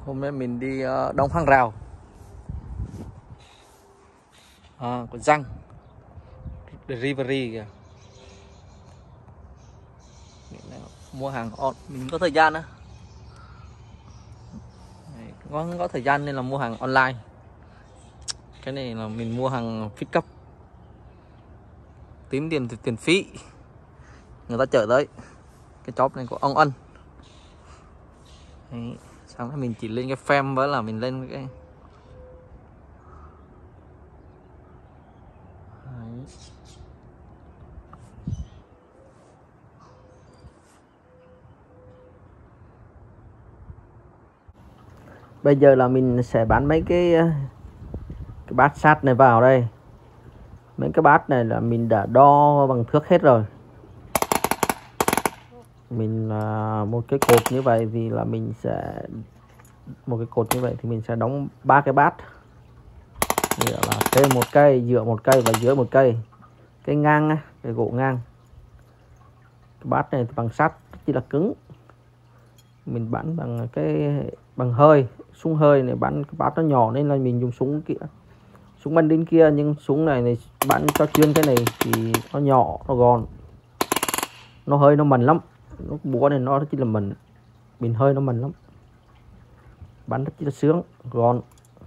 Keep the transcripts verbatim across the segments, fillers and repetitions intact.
Hôm nay mình đi uh, đóng hàng rào à, của răng delivery kìa. Mua hàng on, mình có thời gian á, có có thời gian nên là mua hàng online. Cái này là mình mua hàng pick up, tính tiền tiền phí, người ta chở tới cái job này của ông Ân. Đấy, xong rồi mình chỉ lên cái frame với là mình lên cái. Đấy. Bây giờ là mình sẽ bán mấy cái cái bát sắt này vào đây. Mấy cái bát này là mình đã đo bằng thước hết rồi. Mình uh, một cái cột như vậy thì là mình sẽ một cái cột như vậy thì mình sẽ đóng ba cái bát. Nghĩa là trên một cây, giữa một cây và dưới một cây. Cái ngang á, cái gỗ ngang. Cái bát này thì bằng sắt chỉ là cứng. Mình bắn bằng cái bằng hơi, súng hơi này, bắn cái bát nó nhỏ nên là mình dùng súng kia. Súng bắn đinh kia, nhưng súng này này bắn cho chuyên cái này thì nó nhỏ, nó gọn. Nó hơi nó mần lắm. Nó búa này nó chỉ là mần. Mình hơi nó mần lắm. Bắn rất là sướng, gọn.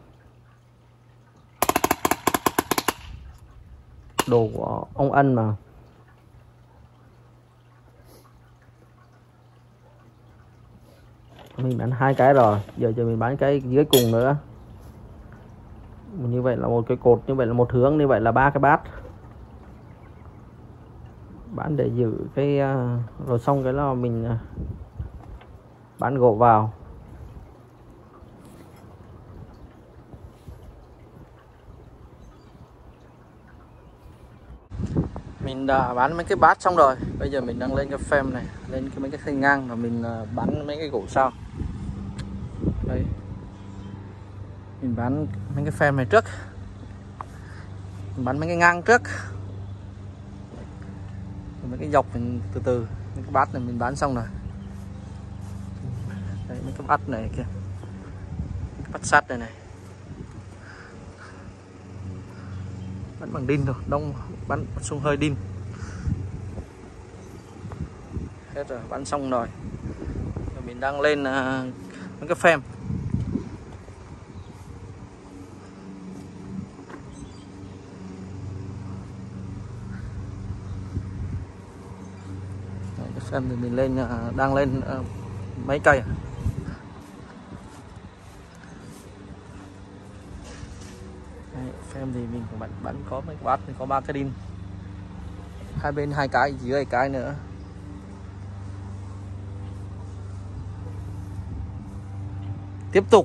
Đồ của ông Ân mà. Mình bán hai cái rồi, giờ giờ mình bán cái dưới cùng nữa. Như vậy là một cái cột, như vậy là một hướng, như vậy là ba cái bát. Bán để giữ cái rồi xong cái là mình bán gỗ vào. Mình đã bán mấy cái bát xong rồi, bây giờ mình đang lên cái frame này, lên cái mấy cái khay ngang và mình bán mấy cái gỗ sau. Đây, mình bán mấy cái frame này trước, mình bán mấy cái ngang trước, mấy cái dọc mình từ từ. Mấy cái bát này mình bán xong rồi. Đây, mấy cái bát này kìa, cái bát sắt này này, bán bằng đinh rồi, đông bán xung hơi đinh. Hết rồi, bán xong rồi. Rồi mình đang lên uh, mấy cái frame. Đấy, cái frame thì mình lên uh, đang lên uh, mấy cây à? Đấy, frame thì mình cũng bắn, bắn có mấy bát thì có ba cái đinh, hai bên hai cái, dưới cái nữa. Tiếp tục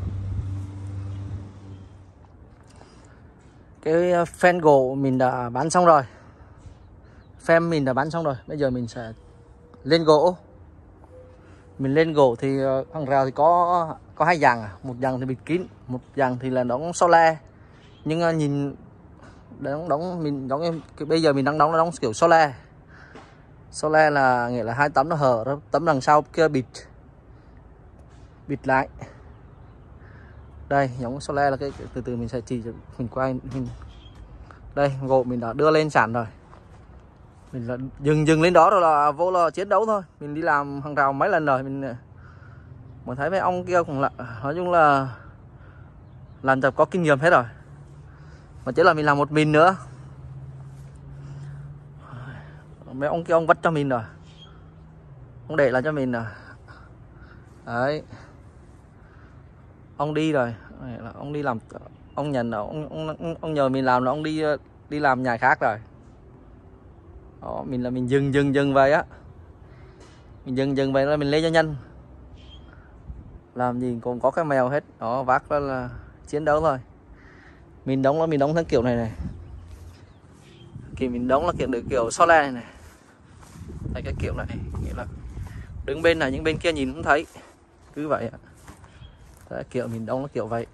cái fan gỗ mình đã bán xong rồi, frame mình đã bán xong rồi. Bây giờ mình sẽ lên gỗ. Mình lên gỗ thì hàng rào thì có có hai dạng à, một dạng thì bịt kín, một dạng thì là đóng so le. Nhưng nhìn đóng đóng mình đóng cái bây giờ mình đang đóng là đóng kiểu so le. So le là nghĩa là hai tấm nó hở đó, tấm đằng sau kia bịt bịt lại. Đây, giống so le là cái từ từ mình sẽ chỉ cho mình quay mình. Đây, gỗ mình đã đưa lên sẵn rồi. Mình là dừng dừng lên đó rồi là vô là chiến đấu thôi. Mình đi làm hàng rào mấy lần rồi, mình mình thấy mấy ông kia cũng là nói chung là làm tập có kinh nghiệm hết rồi. Mà chỉ là mình làm một mình nữa. Mấy ông kia ông vắt cho mình rồi. Ông để lại cho mình rồi. Đấy. Ông đi rồi, là ông đi làm, ông nhận ông, ông ông nhờ mình làm là ông đi đi làm nhà khác rồi. Đó, mình là mình dừng dừng dừng vậy á, mình dừng dừng vậy là mình lên cho nhanh, làm gì cũng có cái mèo hết. Đó, vác đó là chiến đấu thôi. Mình đóng là mình đóng theo kiểu này này, kiểu mình đóng là kiểu được kiểu so le này này. Thấy cái kiểu này, nghĩa là đứng bên này những bên kia nhìn không thấy, cứ vậy ạ. Đấy, kiểu mình đóng nó kiểu vậy,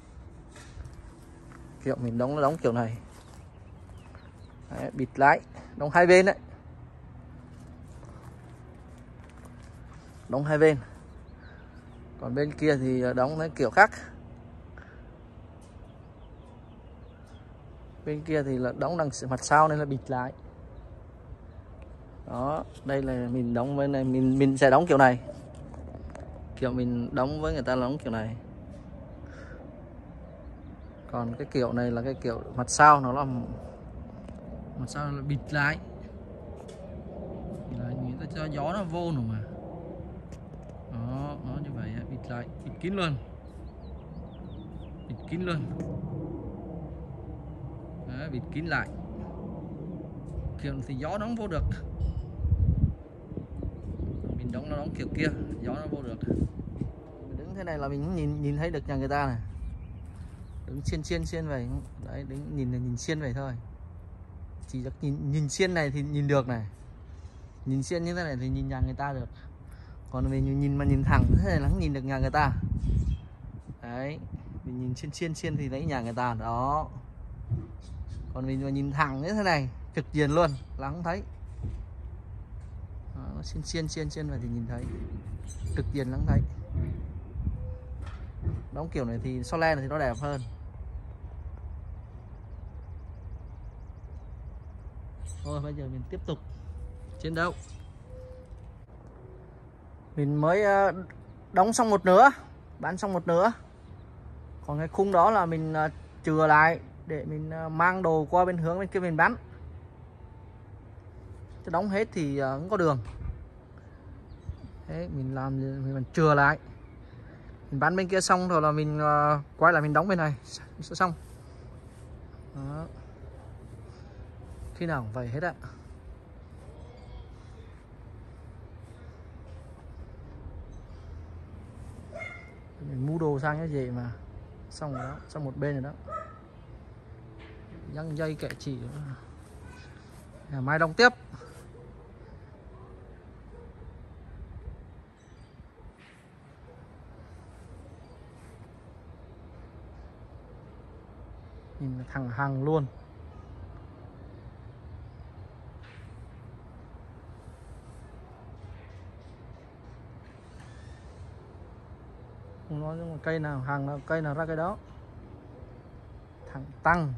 kiểu mình đóng nó đóng kiểu này. Đấy, bịt lại, đóng hai bên đấy, đóng hai bên. Còn bên kia thì đóng cái kiểu khác. Bên kia thì là đóng đằng mặt sau nên là bịt lại. Đó, đây là mình đóng bên này, mình mình sẽ đóng kiểu này. Kiểu mình đóng với người ta là đóng kiểu này. Còn cái kiểu này là cái kiểu mặt sau, nó là mặt sau là bịt lại. Đấy, người ta cho gió nó vô nữa mà. Đó, nó như vậy, bịt lại, bịt kín luôn. Bịt kín luôn. Đấy, bịt kín lại. Kiểu thì gió nó không vô được. Mình đóng nó đóng kiểu kia, gió nó vô được. Mình đứng thế này là mình cũng nhìn nhìn thấy được nhà người ta này. Đứng xiên xiên xiên vậy. Đấy, đứng nhìn nhìn xiên vậy thôi. Chỉ được nhìn nhìn xiên này thì nhìn được này. Nhìn xiên như thế này thì nhìn nhà người ta được. Còn mình nhìn mà nhìn thẳng thế này là không nhìn được nhà người ta. Đấy, mình nhìn xiên xiên xiên thì thấy nhà người ta đó. Còn mình mà nhìn thẳng như thế này trực diện luôn là không thấy. Đó, xiên xiên xiên xiên vậy thì nhìn thấy, trực diện là không thấy. Đóng kiểu này thì so le này thì nó đẹp hơn. Thôi bây giờ mình tiếp tục chiến đấu. Mình mới đóng xong một nửa, bán xong một nửa. Còn cái khung đó là mình chừa lại để mình mang đồ qua bên hướng bên kia mình bán. Chứ đóng hết thì không có đường. Thế mình làm mình còn chừa lại. Mình bán bên kia xong rồi là mình quay lại mình đóng bên này sẽ xong. Đó. Khi nào cũng vậy hết ạ. Mình mua đồ sang cái gì mà xong rồi đó, xong một bên rồi đó. Dăng dây kệ chỉ ngày mai đóng tiếp. Nhìn thẳng hàng luôn. Không nói một cây nào hàng nào cây nào ra cái đó. Thẳng tăng.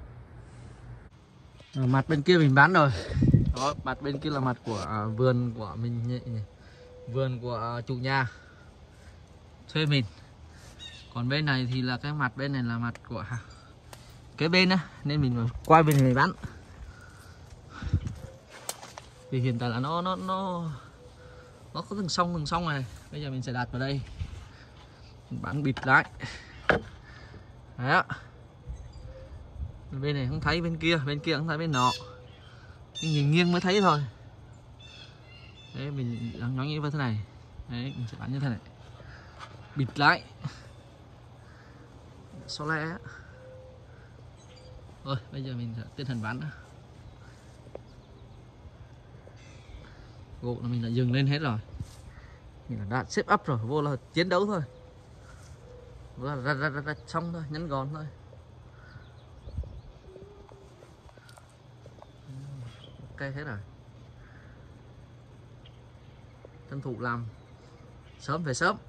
Ở mặt bên kia mình bán rồi. Đó, mặt bên kia là mặt của à, vườn của mình nhỉ? Vườn của à, chủ nhà thuê mình. Còn bên này thì là cái mặt bên này là mặt của cái bên á, nên mình quay bên này bán. Thì hiện tại là nó nó nó nó có từng sông từng sông này. Bây giờ mình sẽ đặt vào đây, mình bán bịt lại. Đấy ạ. Bên này không thấy, bên kia bên kia không thấy, bên nọ nhìn nghiêng mới thấy thôi. Đấy, mình đang nói như thế này. Đấy, mình sẽ bán như thế này, bịt lại so le. Rồi bây giờ mình sẽ tiến hành bán. Gỗ là mình đã dừng lên hết rồi, mình đã xếp up rồi, vô là chiến đấu thôi, vô là ra, ra, ra, ra, xong thôi, nhấn gọn thôi. Ok hết rồi. Tranh thủ làm sớm về sớm.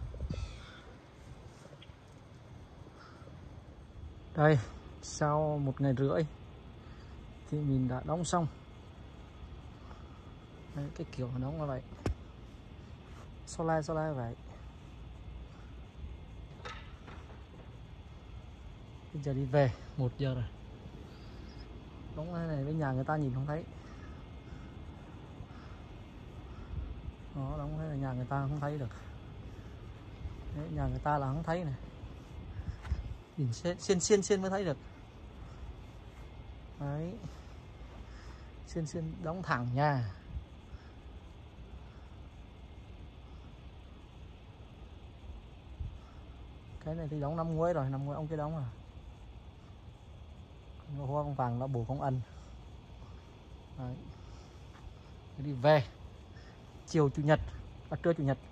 Đây, sau một ngày rưỡi thì mình đã đóng xong. Đấy, cái kiểu đóng là vậy, so le so le vậy. Bây giờ đi về, một giờ rồi. Đóng cái này với nhà người ta nhìn không thấy. Đó, đóng cái này nhà người ta không thấy được. Đấy, nhà người ta là không thấy này. Nhìn xiên xiên xiên mới thấy được. Đấy, xiên xiên đóng thẳng nha. Cái này thì đóng năm ngoái rồi, năm ngoái ông kia đóng à. Hoa con vàng nó bù không ăn. Đấy. Đi về chiều chủ nhật, à, trưa chủ nhật.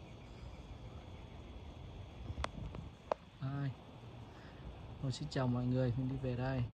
Rồi, xin chào mọi người, mình đi về đây.